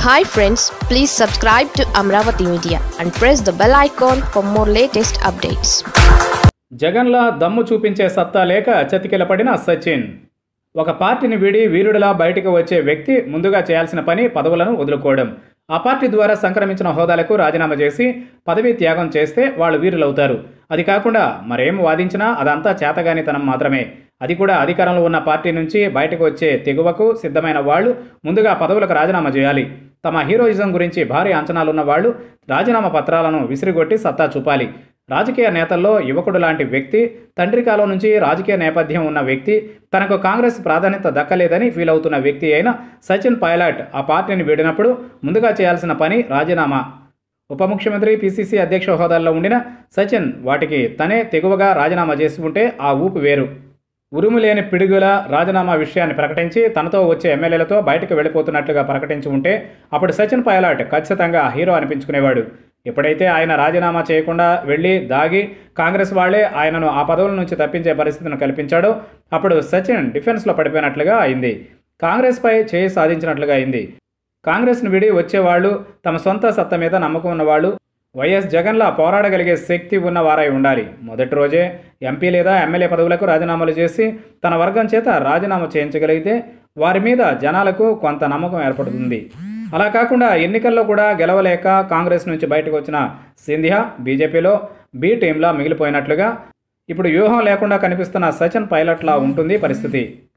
Hi friends, please subscribe to Amaravathi Media and press the bell icon for more latest updates. జగన్లా దమ్ము చూపించే సత్తా లేక చతికిలపడిన సచిన్. ఒక పార్టీని వీడి వీరుడిలా బయటకు వచ్చే వ్యక్తి ముందుగా చేయాల్సిన పని పదవులను వదులుకోవడం. ఆ పార్టీ ద్వారా సంక్రమించిన హోదాలకు రాజీనామా చేసి పదవీ త్యాగం చేస్తే వాళ్ళు వీరులవుతారు. అది కాకుండా మరేం వాదించినా అదంతా చేతగానితనం మాత్రమే. అది కూడా అధికారంలో ఉన్న పార్టీ నుంచి బయటకు వచ్చే తెగువకు సిద్ధమైన వాళ్ళు ముందుగా పదవులకు రాజీనామా చేయాలి. తమ హీరోయిజం గురించి భారీ అంచనాలున్న వాళ్ళు రాజీనామా పత్రాలను విసిరిగొట్టి సత్తా చూపాలి. రాజకీయ నేతల్లో యువకుడు లాంటి వ్యక్తి, తండ్రి కాలం నుంచి రాజకీయ నేపథ్యం ఉన్న వ్యక్తి, తనకు కాంగ్రెస్ ప్రాధాన్యత దక్కలేదని ఫీల్ అవుతున్న వ్యక్తి అయిన సచిన్ పైలట్ ఆ పార్టీని వీడినప్పుడు ముందుగా చేయాల్సిన పని రాజీనామా. ఉప ముఖ్యమంత్రి, పిసిసి అధ్యక్ష హోదాల్లో ఉండిన సచిన్ వాటికి తనే తెగువగా రాజీనామా చేసి ఉంటే ఆ ఊపు వేరు. ఉరుము లేని పిడుగుల రాజీనామా విషయాన్ని ప్రకటించి తనతో వచ్చే ఎమ్మెల్యేలతో బయటకు వెళ్ళిపోతున్నట్లుగా ప్రకటించి ఉంటే అప్పుడు సచిన్ పైలట్ ఖచ్చితంగా హీరో అనిపించుకునేవాడు. ఎప్పుడైతే ఆయన రాజీనామా చేయకుండా వెళ్ళి దాగి కాంగ్రెస్ వాళ్లే ఆయనను ఆ పదవుల నుంచి తప్పించే పరిస్థితిని కల్పించాడో అప్పుడు సచిన్ డిఫెన్స్లో పడిపోయినట్లుగా అయింది. కాంగ్రెస్పై చేయి సాధించినట్లుగా అయింది. కాంగ్రెస్ను విడి వచ్చేవాళ్ళు తమ సొంత సత్తా మీద నమ్మకం ఉన్నవాళ్ళు వైఎస్ జగన్లా పోరాడగలిగే శక్తి ఉన్న వారై ఉండాలి. మొదటి రోజే ఎంపీ లేదా ఎమ్మెల్యే పదవులకు రాజీనామాలు చేసి తన వర్గం చేత రాజీనామా చేయించగలిగితే వారి మీద జనాలకు కొంత నమ్మకం ఏర్పడుతుంది. అలా కాకుండా ఎన్నికల్లో కూడా గెలవలేక కాంగ్రెస్ నుంచి బయటకు వచ్చిన సింధియా బీజేపీలో బి టీంలా మిగిలిపోయినట్లుగా ఇప్పుడు వ్యూహం లేకుండా కనిపిస్తున్న సచిన్ పైలట్లా ఉంటుంది పరిస్థితి.